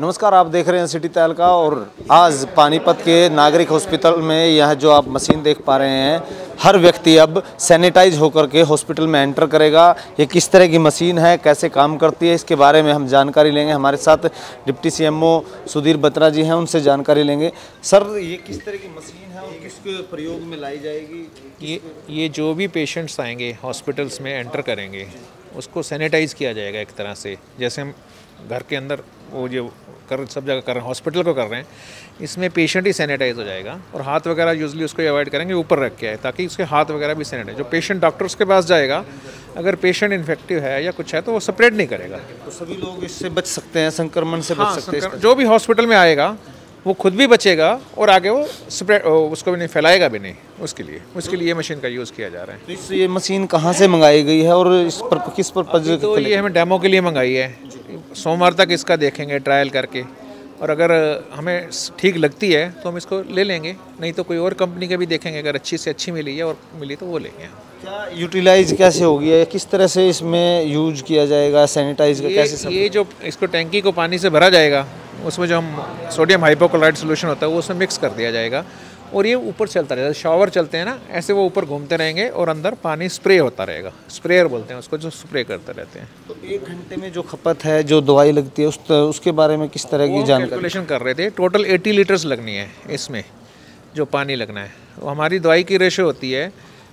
नमस्कार, आप देख रहे हैं सिटी तहलका। और आज पानीपत के नागरिक हॉस्पिटल में यह जो आप मशीन देख पा रहे हैं, हर व्यक्ति अब सैनिटाइज होकर के हॉस्पिटल में एंटर करेगा। ये किस तरह की मशीन है, कैसे काम करती है, इसके बारे में हम जानकारी लेंगे। हमारे साथ डिप्टी सीएमओ सुधीर बत्रा जी हैं, उनसे जानकारी लेंगे। सर, ये किस तरह की मशीन है और किस प्रयोग में लाई जाएगी? ये जो भी पेशेंट्स आएंगे हॉस्पिटल्स में एंटर करेंगे, उसको सैनिटाइज़ किया जाएगा एक तरह से। जैसे हम घर के अंदर वो जो सब जगह कर रहे हैं, हॉस्पिटल को कर रहे हैं, इसमें पेशेंट ही सैनिटाइज हो जाएगा। और हाथ वगैरह यूजली उसको अवॉइड करेंगे, ऊपर रख के आए, ताकि उसके हाथ वगैरह भी सैनिटाइज। जो पेशेंट डॉक्टर्स के पास जाएगा, अगर पेशेंट इन्फेक्टिव है या कुछ है तो वो स्प्रेड नहीं करेगा। तो सभी लोग इससे बच सकते हैं, संक्रमण से बच सकते हैं। जो भी हॉस्पिटल में आएगा वो खुद भी बचेगा और आगे वो स्प्रेड उसको भी नहीं फैलाएगा भी नहीं। उसके लिए ये मशीन का यूज़ किया जा रहा है। तो ये मशीन कहाँ से मंगाई गई है और इस पर किस पर्पज? तो ये हमें डेमो के लिए मंगाई है। सोमवार तक इसका देखेंगे ट्रायल करके, और अगर हमें ठीक लगती है तो हम इसको ले लेंगे, नहीं तो कोई और कंपनी के भी देखेंगे। अगर अच्छी से अच्छी मिली है और मिली तो वो लेंगे। क्या यूटिलाइज कैसे होगी है, किस तरह से इसमें यूज किया जाएगा, सैनिटाइज का कैसे सब? ये जो इसको टैंकी को पानी से भरा जाएगा, उसमें जो हम सोडियम हाइपोक्लोराइड सोल्यूशन होता है वो उसमें मिक्स कर दिया जाएगा, और ये ऊपर चलता रहेगा। शावर चलते हैं ना, ऐसे वो ऊपर घूमते रहेंगे और अंदर पानी स्प्रे होता रहेगा। स्प्रेयर बोलते हैं उसको, जो स्प्रे करते रहते हैं। तो 1 घंटे में जो खपत है, जो दवाई लगती है, उसके बारे में किस तरह की जानकारी? कैलकुलेशन कर रहे थे। टोटल 80 लीटर्स लगनी है इसमें, जो पानी लगना है। तो हमारी दवाई की रेशो होती है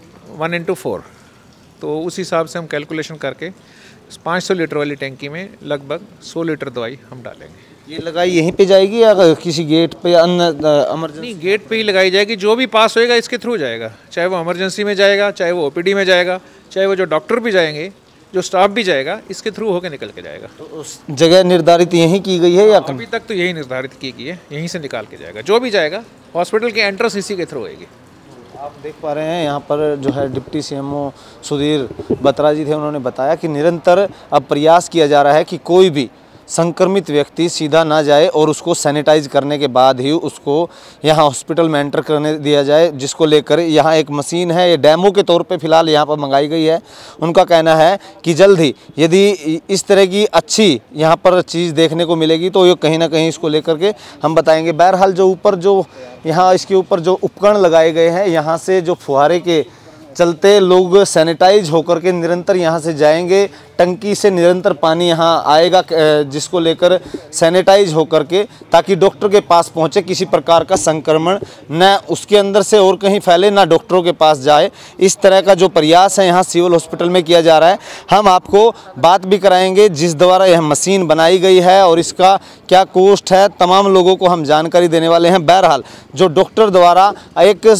1:4, तो उस हिसाब से हम कैलकुलेशन करके 500 लीटर वाली टैंकी में लगभग 100 लीटर दवाई हम डालेंगे। ये लगाई यहीं पे जाएगी या किसी गेट पे या अन्य इमरजेंसी? नहीं, गेट पे ही लगाई जाएगी। जो भी पास होएगा इसके थ्रू जाएगा, चाहे वो इमरजेंसी में जाएगा, चाहे वो ओपीडी में जाएगा, चाहे वो जो डॉक्टर भी जाएंगे, जो स्टाफ भी जाएगा, इसके थ्रू होकर निकल के जाएगा। तो उस जगह निर्धारित यहीं की गई है या अभी तक तो यही निर्धारित की गई है, यहीं से निकाल के जाएगा। जो भी जाएगा हॉस्पिटल की एंट्रेंस इसी के थ्रू होएगी। आप देख पा रहे हैं यहाँ पर जो है डिप्टी सीएमओ सुधीर बत्रा जी थे। उन्होंने बताया कि निरंतर अब प्रयास किया जा रहा है कि कोई भी संक्रमित व्यक्ति सीधा ना जाए और उसको सैनिटाइज करने के बाद ही उसको यहाँ हॉस्पिटल में एंटर करने दिया जाए, जिसको लेकर यहाँ एक मशीन है, ये डेमो के तौर पे फिलहाल यहाँ पर मंगाई गई है। उनका कहना है कि जल्द ही यदि इस तरह की अच्छी यहाँ पर चीज़ देखने को मिलेगी तो ये कहीं ना कहीं इसको लेकर के हम बताएंगे। बहरहाल जो ऊपर जो यहाँ इसके ऊपर जो उपकरण लगाए गए हैं, यहाँ से जो फुहारे के चलते लोग सैनिटाइज होकर के निरंतर यहाँ से जाएंगे। टंकी से निरंतर पानी यहाँ आएगा, जिसको लेकर सैनिटाइज होकर के, ताकि डॉक्टर के पास पहुँचे, किसी प्रकार का संक्रमण न उसके अंदर से और कहीं फैले, ना डॉक्टरों के पास जाए। इस तरह का जो प्रयास है यहाँ सिविल हॉस्पिटल में किया जा रहा है। हम आपको बात भी कराएंगे जिस द्वारा यह मशीन बनाई गई है और इसका क्या कॉस्ट है, तमाम लोगों को हम जानकारी देने वाले हैं। बहरहाल जो डॉक्टर द्वारा एक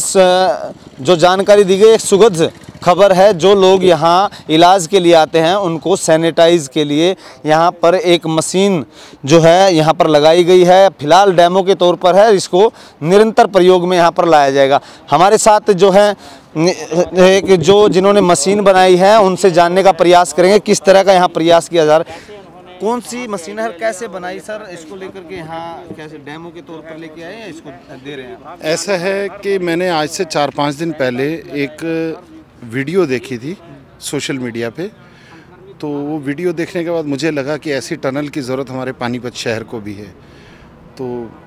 जो जानकारी दी गई, एक सुखद खबर है। जो लोग यहाँ इलाज के लिए आते हैं उनको सैनिटाइज के लिए यहाँ पर एक मशीन जो है यहाँ पर लगाई गई है। फिलहाल डेमो के तौर पर है, इसको निरंतर प्रयोग में यहाँ पर लाया जाएगा। हमारे साथ जो है एक जिन्होंने मशीन बनाई है, उनसे जानने का प्रयास करेंगे किस तरह का यहाँ प्रयास किया जा रहा है। कौन सी मशीन है, कैसे बनाई सर? इसको लेकर के यहाँ कैसे डेमो के तौर पर लेके आए या इसको दे रहे हैं? ऐसा है कि मैंने आज से 4-5 दिन पहले एक वीडियो देखी थी सोशल मीडिया पे। तो वो वीडियो देखने के बाद मुझे लगा कि ऐसी टनल की ज़रूरत हमारे पानीपत शहर को भी है। तो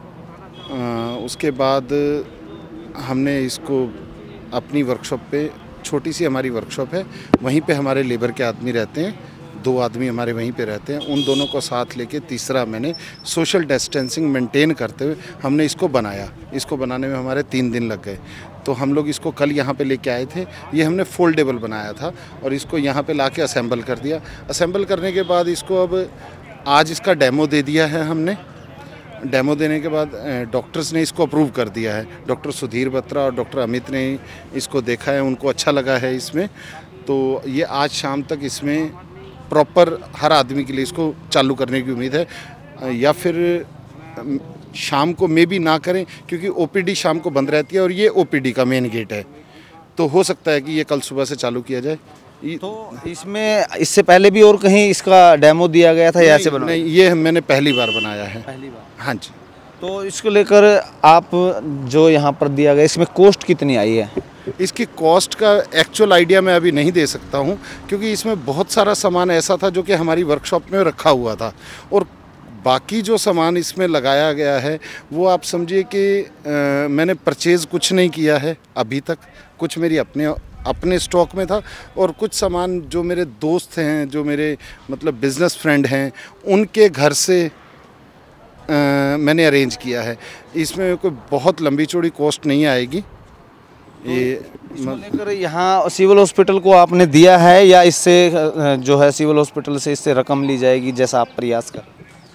उसके बाद हमने इसको अपनी वर्कशॉप पे, छोटी सी हमारी वर्कशॉप है, वहीं पे हमारे लेबर के आदमी रहते हैं, 2 आदमी हमारे वहीं पे रहते हैं। उन दोनों को साथ लेके तीसरा मैंने सोशल डिस्टेंसिंग मेंटेन करते हुए हमने इसको बनाया। इसको बनाने में हमारे 3 दिन लग गए। तो हम लोग इसको कल यहाँ पे लेके आए थे। ये हमने फोल्डेबल बनाया था और इसको यहाँ पे लाके असेंबल कर दिया। असेंबल करने के बाद इसको अब आज इसका डेमो दे दिया है हमने। डेमो देने के बाद डॉक्टर्स ने इसको अप्रूव कर दिया है। डॉक्टर सुधीर बत्रा और डॉक्टर अमित ने इसको देखा है, उनको अच्छा लगा है इसमें। तो ये आज शाम तक इसमें प्रॉपर हर आदमी के लिए इसको चालू करने की उम्मीद है, या फिर शाम को मे भी ना करें, क्योंकि ओपीडी शाम को बंद रहती है और ये ओपीडी का मेन गेट है। तो हो सकता है कि ये कल सुबह से चालू किया जाए। तो इसमें इससे पहले भी और कहीं इसका डेमो दिया गया था या ऐसे बना? नहीं, ये मैंने पहली बार बनाया है। पहली बार? हाँ जी। तो इसको लेकर आप जो यहाँ पर दिया गया, इसमें कॉस्ट कितनी आई है? इसकी कॉस्ट का एक्चुअल आइडिया मैं अभी नहीं दे सकता हूँ, क्योंकि इसमें बहुत सारा सामान ऐसा था जो कि हमारी वर्कशॉप में रखा हुआ था और बाकी जो सामान इसमें लगाया गया है वो आप समझिए कि मैंने परचेज़ कुछ नहीं किया है अभी तक। कुछ मेरी अपने स्टॉक में था और कुछ सामान जो मेरे दोस्त हैं, जो मेरे मतलब बिज़नेस फ्रेंड हैं, उनके घर से मैंने अरेंज किया है। इसमें कोई बहुत लंबी चौड़ी कॉस्ट नहीं आएगी। ये लेकर यहाँ सिविल हॉस्पिटल को आपने दिया है या इससे जो है सिविल हॉस्पिटल से इससे रकम ली जाएगी जैसा आप प्रयास कर?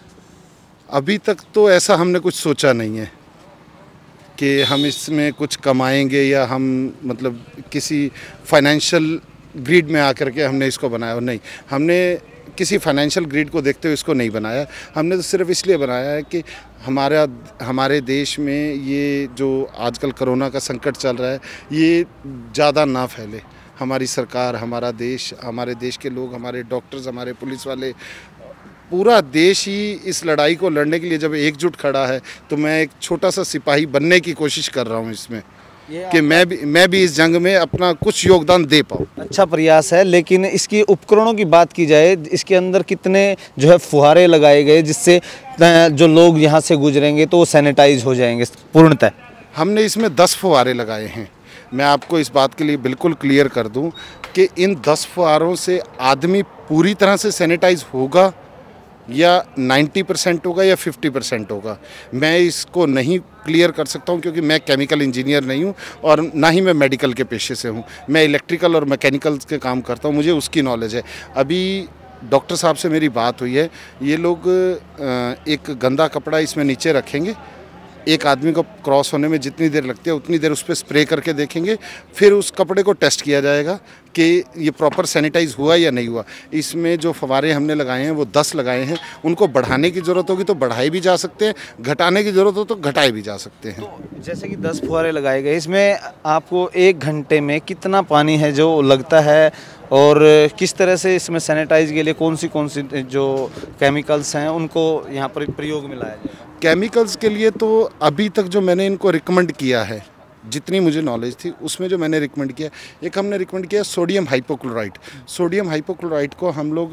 अभी तक तो ऐसा हमने कुछ सोचा नहीं है कि हम इसमें कुछ कमाएंगे या हम मतलब किसी फाइनेंशियल ग्रीड में आकर के हमने इसको बनाया हो। नहीं, हमने किसी फाइनेंशियल ग्रीड को देखते हुए इसको नहीं बनाया। हमने तो सिर्फ इसलिए बनाया है कि हमारे देश में ये जो आजकल कोरोना का संकट चल रहा है ये ज़्यादा ना फैले। हमारी सरकार, हमारा देश, हमारे देश के लोग, हमारे डॉक्टर्स, हमारे पुलिस वाले, पूरा देश ही इस लड़ाई को लड़ने के लिए जब एकजुट खड़ा है तो मैं एक छोटा सा सिपाही बनने की कोशिश कर रहा हूँ इसमें कि मैं भी इस जंग में अपना कुछ योगदान दे पाऊँ। अच्छा प्रयास है, लेकिन इसकी उपकरणों की बात की जाए, इसके अंदर कितने जो है फुहारे लगाए गए जिससे जो लोग यहाँ से गुजरेंगे तो वो सैनिटाइज हो जाएंगे पूर्णतः? हमने इसमें 10 फुहारे लगाए हैं। मैं आपको इस बात के लिए बिल्कुल क्लियर कर दूं कि इन 10 फुहारों से आदमी पूरी तरह से सैनिटाइज होगा या 90% होगा या 50% होगा, मैं इसको नहीं क्लियर कर सकता हूं क्योंकि मैं केमिकल इंजीनियर नहीं हूं और ना ही मैं मेडिकल के पेशे से हूं। मैं इलेक्ट्रिकल और मैकेनिकल के काम करता हूं, मुझे उसकी नॉलेज है। अभी डॉक्टर साहब से मेरी बात हुई है, ये लोग एक गंदा कपड़ा इसमें नीचे रखेंगे, एक आदमी को क्रॉस होने में जितनी देर लगती है उतनी देर उस पर स्प्रे करके देखेंगे, फिर उस कपड़े को टेस्ट किया जाएगा कि ये प्रॉपर सैनिटाइज हुआ या नहीं हुआ। इसमें जो फवारे हमने लगाए हैं वो 10 लगाए हैं, उनको बढ़ाने की ज़रूरत होगी तो बढ़ाए भी जा सकते हैं, घटाने की ज़रूरत हो तो घटाए भी जा सकते हैं। तो जैसे कि 10 फुहारे लगाए गए, इसमें आपको 1 घंटे में कितना पानी है जो लगता है और किस तरह से इसमें सैनिटाइज के लिए कौन सी जो केमिकल्स हैं उनको यहाँ पर प्रयोग में लाया जाए? केमिकल्स के लिए तो अभी तक जो मैंने इनको रिकमेंड किया है, जितनी मुझे नॉलेज थी उसमें जो मैंने रिकमेंड किया, एक हमने रिकमेंड किया सोडियम हाइपोक्लोराइट। सोडियम हाइपोक्लोराइट को हम लोग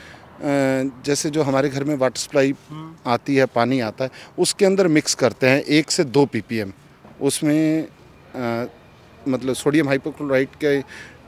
जैसे जो हमारे घर में वाटर सप्लाई आती है, पानी आता है, उसके अंदर मिक्स करते हैं 1 से 2 ppm। उसमें मतलब सोडियम हाइपोक्लोराइट के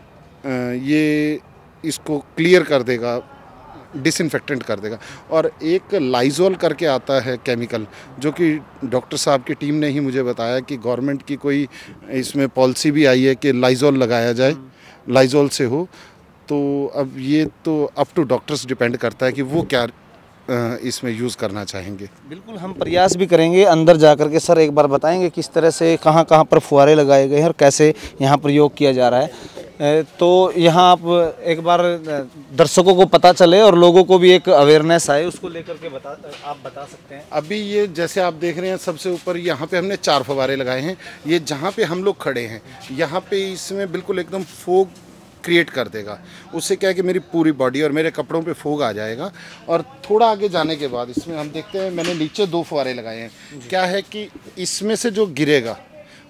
ये इसको क्लियर कर देगा, डिसइंफेक्टेंट कर देगा। और एक लाइजोल करके आता है केमिकल, जो कि डॉक्टर साहब की टीम ने ही मुझे बताया कि गवर्नमेंट की कोई इसमें पॉलिसी भी आई है कि लाइजोल लगाया जाए, लाइजोल से हो। तो अब ये तो अप टू डॉक्टर्स डिपेंड करता है कि वो क्या इसमें यूज़ करना चाहेंगे। बिल्कुल, हम प्रयास भी करेंगे अंदर जा कर के। सर एक बार बताएंगे किस तरह से कहाँ पर फुहारे लगाए गए हैं और कैसे यहाँ प्रयोग किया जा रहा है? तो यहाँ आप एक बार दर्शकों को पता चले और लोगों को भी एक अवेयरनेस आए, उसको लेकर के आप बता सकते हैं। अभी ये जैसे आप देख रहे हैं सबसे ऊपर यहाँ पे हमने 4 फव्वारे लगाए हैं। ये जहाँ पे हम लोग खड़े हैं यहाँ पे इसमें बिल्कुल एकदम फोग क्रिएट कर देगा। उससे क्या है कि मेरी पूरी बॉडी और मेरे कपड़ों पे फोग आ जाएगा। और थोड़ा आगे जाने के बाद इसमें हम देखते हैं, मैंने नीचे 2 फव्वारे लगाए हैं। क्या है कि इसमें से जो गिरेगा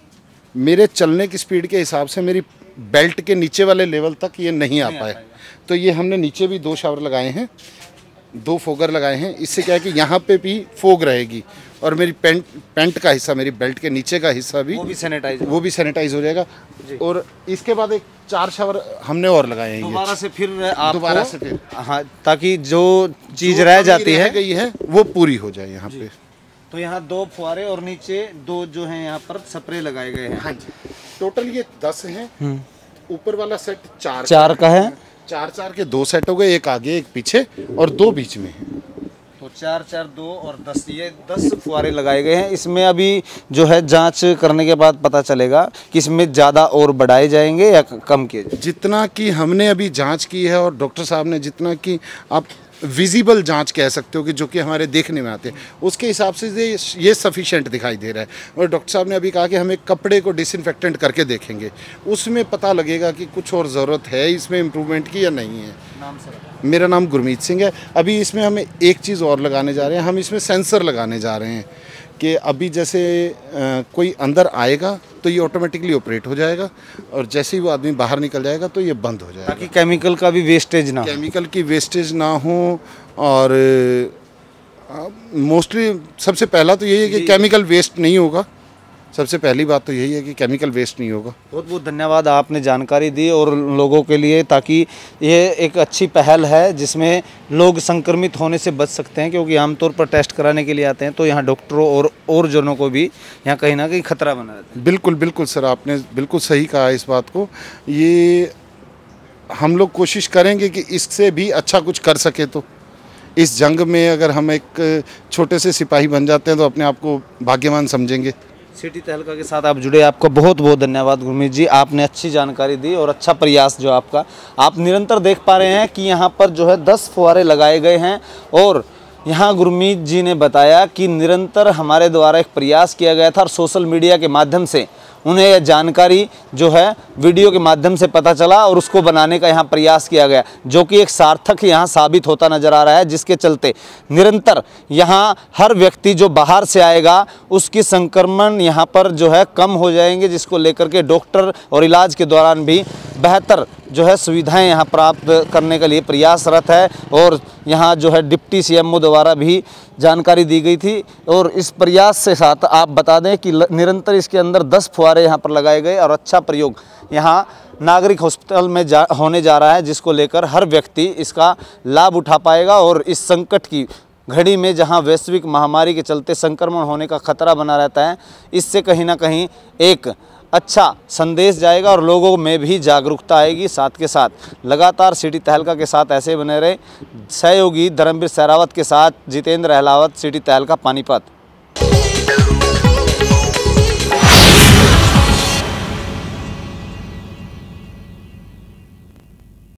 मेरे चलने की स्पीड के हिसाब से मेरी बेल्ट के नीचे वाले लेवल तक ये नहीं आ पाए, तो ये हमने नीचे भी 2 शावर लगाए हैं, 2 फोगर लगाए हैं। इससे क्या है कि यहाँ पे भी फोग रहेगी और मेरी पैंट का हिस्सा, मेरी बेल्ट के नीचे का हिस्सा भी वो भी सैनिटाइज हो जाएगा। और इसके बाद एक 4 शावर हमने और लगाए हैं दोबारा से फिर हाँ, ताकि जो चीज़ रह जाती है गई है वो पूरी हो जाए यहाँ पे। तो यहाँ 2 फुहारे और नीचे 2 जो हैं यहाँ पर स्प्रे लगाए गए हैं। हाँ जी, टोटल ये 10 हैं। ऊपर वाला सेट 4 का है। 4 के 2 सेट हो गए, एक आगे एक पीछे और 2 बीच में। तो 4, 2 और 10, ये 10 फुहारे लगाए गए हैं। इसमें अभी जो है जांच करने के बाद पता चलेगा कि इसमें ज़्यादा और बढ़ाए जाएंगे या कम किए जाएंगे। जितना कि हमने अभी जांच की है और डॉक्टर साहब ने जितना कि आप विजिबल जांच कह सकते हो कि जो कि हमारे देखने में आते हैं, उसके हिसाब से ये सफिशिएंट दिखाई दे रहा है। और डॉक्टर साहब ने अभी कहा कि हम एक कपड़े को डिसइंफेक्टेंट करके देखेंगे, उसमें पता लगेगा कि कुछ और ज़रूरत है इसमें इम्प्रूवमेंट की या नहीं है। नाम सर? मेरा नाम गुरमीत सिंह है। अभी इसमें हम एक चीज़ और लगाने जा रहे हैं, हम इसमें सेंसर लगाने जा रहे हैं कि अभी जैसे कोई अंदर आएगा तो ये ऑटोमेटिकली ऑपरेट हो जाएगा और जैसे ही वो आदमी बाहर निकल जाएगा तो ये बंद हो जाएगा, ताकि केमिकल का भी वेस्टेज ना हो। केमिकल की वेस्टेज ना हो और मोस्टली सबसे पहला तो यही है कि केमिकल वेस्ट नहीं होगा। सबसे पहली बात तो यही है कि केमिकल वेस्ट नहीं होगा। बहुत बहुत धन्यवाद, आपने जानकारी दी और लोगों के लिए, ताकि ये एक अच्छी पहल है जिसमें लोग संक्रमित होने से बच सकते हैं, क्योंकि आमतौर पर टेस्ट कराने के लिए आते हैं तो यहाँ डॉक्टरों और जनों को भी यहाँ कहीं ना कहीं खतरा बना रहता है। बिल्कुल बिल्कुल सर, आपने बिल्कुल सही कहा इस बात को। ये हम लोग कोशिश करेंगे कि इससे भी अच्छा कुछ कर सके। तो इस जंग में अगर हम एक छोटे से सिपाही बन जाते हैं तो अपने आप को भाग्यवान समझेंगे। सिटी तहलका के साथ आप जुड़े, आपका बहुत बहुत धन्यवाद गुरमीत जी। आपने अच्छी जानकारी दी और अच्छा प्रयास जो आपका, आप निरंतर देख पा रहे हैं कि यहाँ पर जो है 10 फुहारे लगाए गए हैं और यहाँ गुरमीत जी ने बताया कि निरंतर हमारे द्वारा एक प्रयास किया गया था और सोशल मीडिया के माध्यम से उन्हें यह जानकारी जो है वीडियो के माध्यम से पता चला और उसको बनाने का यहाँ प्रयास किया गया, जो कि एक सार्थक यहाँ साबित होता नजर आ रहा है, जिसके चलते निरंतर यहाँ हर व्यक्ति जो बाहर से आएगा उसकी संक्रमण यहाँ पर जो है कम हो जाएंगे, जिसको लेकर के डॉक्टर और इलाज के दौरान भी बेहतर जो है सुविधाएं यहाँ प्राप्त करने के लिए प्रयासरत है। और यहाँ जो है डिप्टी सीएमओ द्वारा भी जानकारी दी गई थी और इस प्रयास से साथ आप बता दें कि निरंतर इसके अंदर 10 फुहारे यहाँ पर लगाए गए और अच्छा प्रयोग यहाँ नागरिक हॉस्पिटल में होने जा रहा है, जिसको लेकर हर व्यक्ति इसका लाभ उठा पाएगा और इस संकट की घड़ी में जहां वैश्विक महामारी के चलते संक्रमण होने का खतरा बना रहता है, इससे कहीं ना कहीं एक अच्छा संदेश जाएगा और लोगों में भी जागरूकता आएगी। साथ के साथ लगातार सिटी तहलका के साथ ऐसे बने रहे। सहयोगी धर्मवीर सहरावत के साथ जितेंद्र अहलावत, सिटी तहलका, पानीपत।